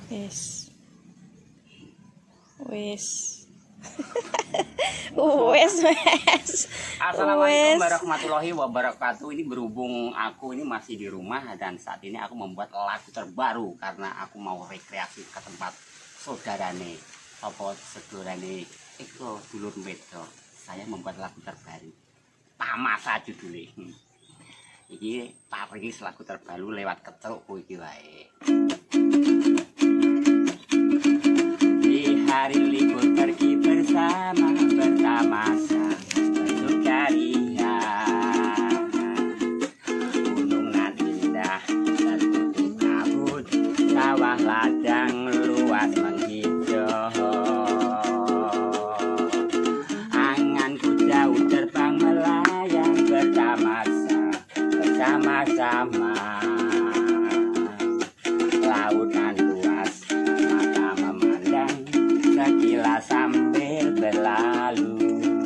Wis. Wis. Wis. Assalamualaikum warahmatullahi wabarakatuh. Ini berhubung aku ini masih di rumah dan saat ini aku membuat lagu terbaru karena aku mau rekreasi ke tempat saudarane apa sedulurane iku dulur wedok. Saya membuat lagu terbaru. Tamasa judulnya. Iki paris lagu terbaru lewat kecelukku iki wae. Di hari libur pergi bersama bertamasa bersukaria. Gunung nan indah tertutup kabut, sawah ladang luas menghijau. Anganku jauh terbang melayang bertamasa bersama-sama. Lautan luas mata memandang sekilas sambil berlalu.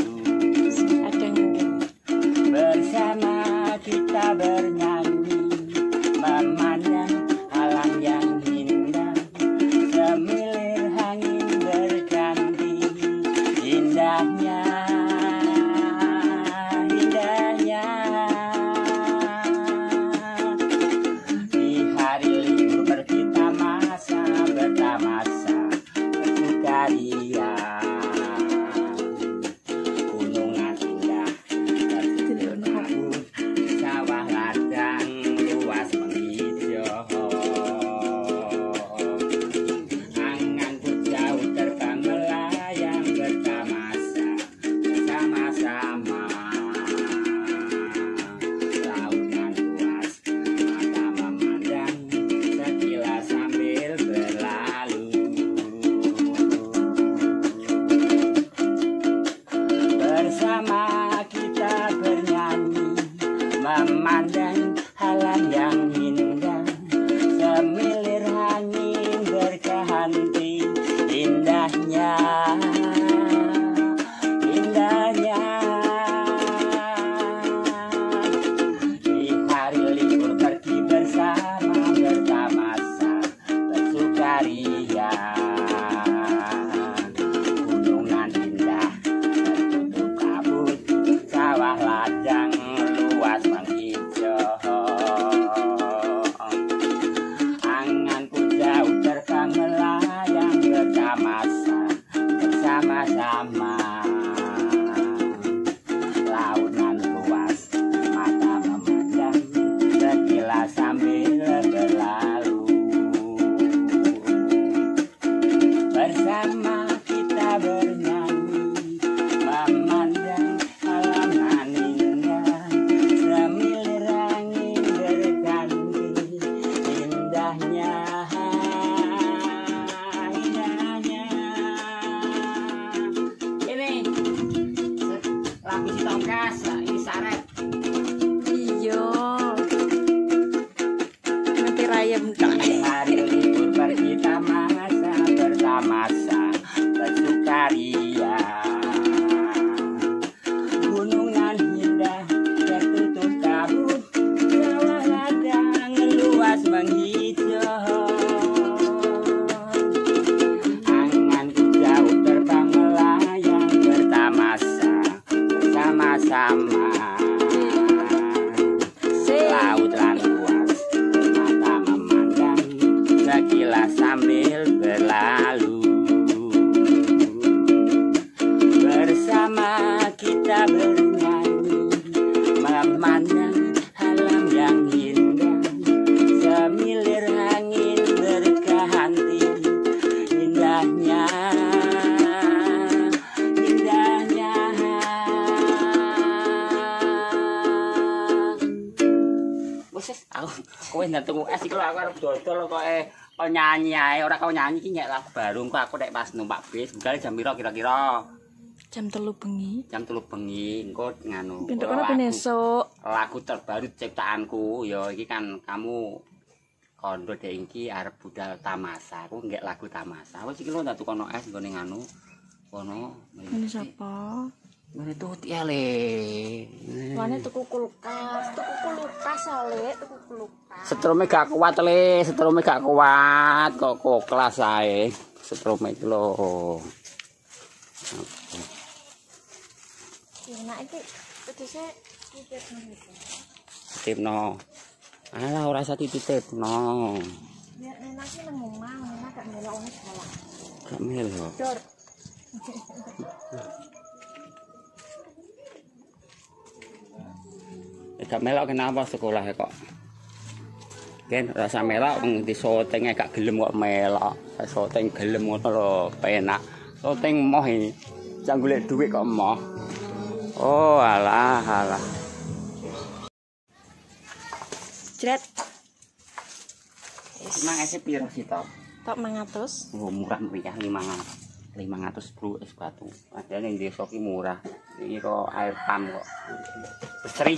Bersama kita bernyanyi memandang alam yang indah. Semilir angin berganti indahnya. Di hari libur berkita masa bertamasa bersukaria. Gunungan indah tertutup kabut, sawah ladang luas menghijau. Anganku jauh terbang melayang bertamasa bersama-sama. Lautan luas mata memandang sekilas sambil berlalu. Bersama kita bernyanyi memandang alam yang indah. Semilir angin berganti indahnya. Di hari libur pergi bersama bertamasa bersukaria. Gunungan indah tertutup kabut, sawah ladang luas menghijau. Anganku jauh terbang melayang bertamasa bersama-sama. Lautan luas mata memandang sekilas sambil berlalu. Bersama kita bernyanyi memandang alam nan indah. Semilir angin berganti indahnya. Ini lagu si Tongkas, ini saret. Iya. Nanti rayem Di hari libur berkita masa bertamasa bersukaria. Gunungan indah tertutup kabut, sawah ladang luas menghijau. Anganku jauh terbang melayang bertamasa bersama-sama. Lautan luas mata memandang sekilas sambil berlalu. Bersama kita bernyanyi memandang alam yang indah. Semilir angin berganti indahnya. Wes aku kowe ndantung es iki lho aku arep dodol kok nyanyi ae ora kau nyanyi iki nyek lagu baru engko aku nek pas numpak bis budal jam piro kira-kira jam 3 bengi. jam 3 bengi engko nganu Bentuk ana ben esuk. lagu terbaru ciptaanku ya iki kan kamu kondo dek iki arep budal tamasa aku nggak lagu tamasa wis iki lho ndak tukono es nggone nganu kono Ini siapa? Ngene tut ya le. Wane tuku kulkas ale, tuku kulkas. Setrome gak kuat le, setrome gak kuat kok kelas ae. Setrome iki lho. Enak iki pedese titipno iki. Titipno. Alah ora usah dititipno. Ya enak iki nang omah, enak gak melok wong sekolah. Gak melok. Dor. Gak melok kenapa sekolah kok? Ken rasa melok wong di syuting gak gelem kok melok. Syuting gelem ngono lho, penak. Syuting moh iki. Jang golek dhuwit kok moh. Oh, alah. Jret. Mang ese piro sih to? Tok 500. Oh, murah meriah 510 es batu. Padahal yang desa ki murah. Iki kok air pam kok. Pesri.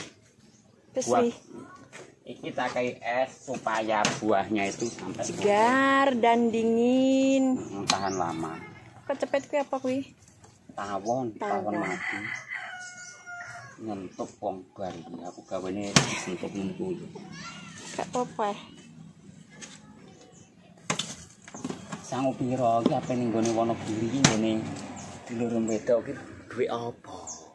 Iki tak kayak es supaya buahnya itu sampai segar dan dingin. Tahan lama. Kecepet kuwi apa kuwi? Tawon mati. Nyentup wong bar iki. Aku gawene sentup-sentup. Gak apa-apa. Sangu piro iki ape ning gone Wonogiri iki ngene dulur wedok iki duwe apa?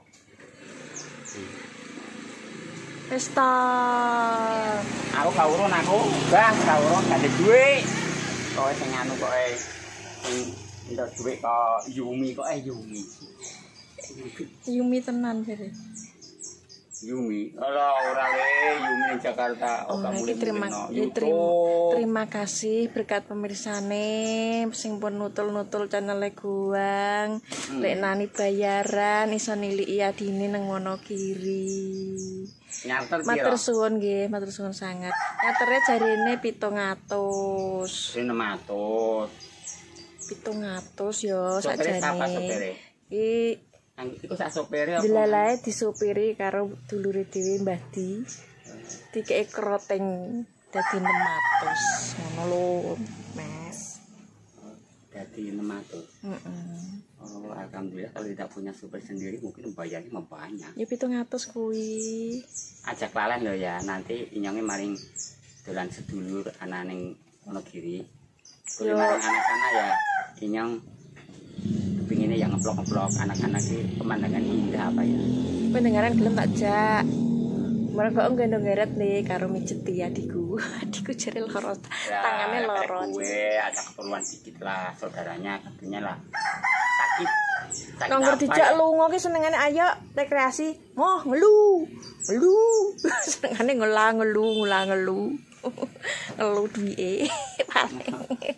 Pesta. Aku gak urun aku, Bang, gak urun gak ada duit. Kowe sing anu kowe sing entuk duit kok Yumi kok Yumi. Yumi tenan jare. Yumi. Ora le Yumi ning Jakarta. Oh, terima kasih berkat pemirsane sing pun nutul-nutul channel Guang. Lek nani bayaran iso niliki adine nang Wonogiri. Matur suwun nggih, matur suwun sangat. Nyatere jarene 700. 600. 700 yo sakjane. Iku sak sopere apa? Dilalae disopiri karo dulure dhewe Mbah Di. Dikeke kroteng dadi 600. Ngono lho, Mas. Dadi 600. Oh, alhamdulillah kalau tidak punya supir sendiri mungkin bayarnya banyak. Ya 700 kuwi. Ajak lalen lho ya, nanti inyonge maring dolan sedulur ana ning Wonogiri. Kuwi maring anak-anak ya inyong kepinginnya yang ngeblok-ngeblok anak-anak iki pemandangan indah apa ya. Pendengaran gelem tak jak. Mereka gendong geret nih karo mijeti adikku. Adikku jare loro. Tangane loro. Gue ada keperluan dikit lah saudaranya katanya lah. Sakit. Kanggo dijak lunga ki senengane ayo rekreasi. Moh ngelu. Senengane ngelu. Ngelu duwike paling.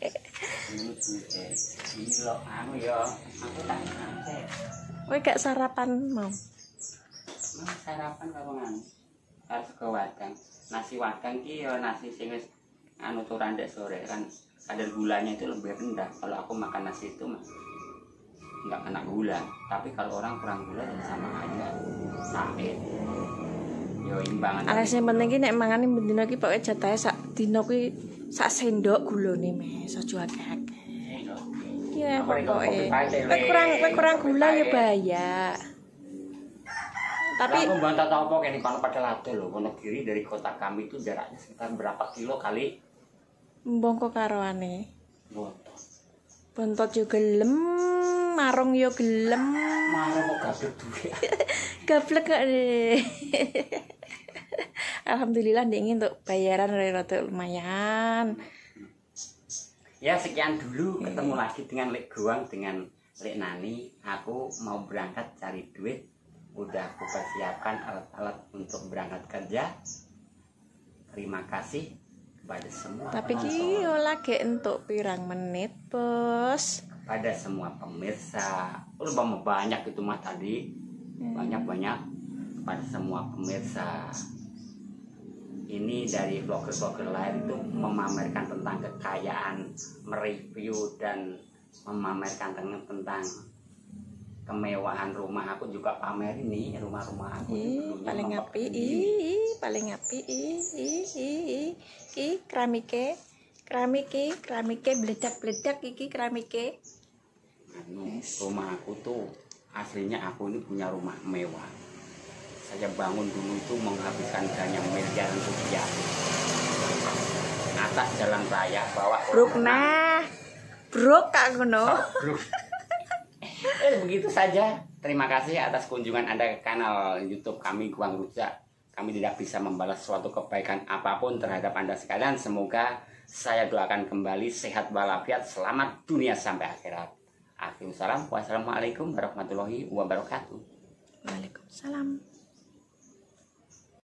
Gila anu ya, aku tak ngantek. Kowe gak sarapan mau? Mau sarapan karo nganu. Harus ke wadang. Nasi wadang ki ya nasi sing wis anu turan dek sore kan kadar gulanya itu lebih rendah. Kalau aku makan nasi itu mah enggak kena gula. Tapi kalau orang kurang gula ya sama aja sakit. Yo imbangan. Ala sing penting ki nek mangane bendina ki pokoke jatahe sak dina kuwi sak sendok gulane mes, aja akeh-akeh. Ya pokoke. Kurang gula ya bahaya. Tapi aku bantah apa kene kono pada lado lho, Wonogiri dari kota kami itu jaraknya sekitar berapa kilo kali? Mbongko karoane. Bontot. Bontot yo gelem, marung yo gelem. Marung kok gablek duwe. Gablek kok. Alhamdulillah ndek untuk bayaran rada lumayan. Ya sekian dulu, ketemu lagi dengan Lek Guang dengan Lek Nani. Aku mau berangkat cari duit. Udah aku persiapkan alat-alat untuk berangkat kerja. Terima kasih kepada semua tapi penonton. Ki lagi untuk pirang menit, Bos. Pada semua pemirsa. Udah banyak itu mah tadi. Banyak-banyak kepada semua pemirsa. Ini dari vlogger-vlogger lain itu memamerkan tentang kekayaan, mereview dan memamerkan tentang kemewahan rumah. Aku juga pamer ini rumah-rumah aku. Paling api, paling api, keramike, bledak-bledak iki keramike. Rumah aku tuh aslinya aku ini punya rumah mewah. Saya bangun dulu itu menghabiskan dana miliaran rupiah atas jalan raya bawa Bruk nah. Bruk Kak ngono. Begitu saja. Terima kasih atas kunjungan Anda ke kanal YouTube kami Guang Rujak. Kami tidak bisa membalas suatu kebaikan apapun terhadap Anda sekalian. Semoga saya doakan kembali sehat walafiat, selamat dunia sampai akhirat. Wassalamualaikum warahmatullahi wabarakatuh. Waalaikumsalam.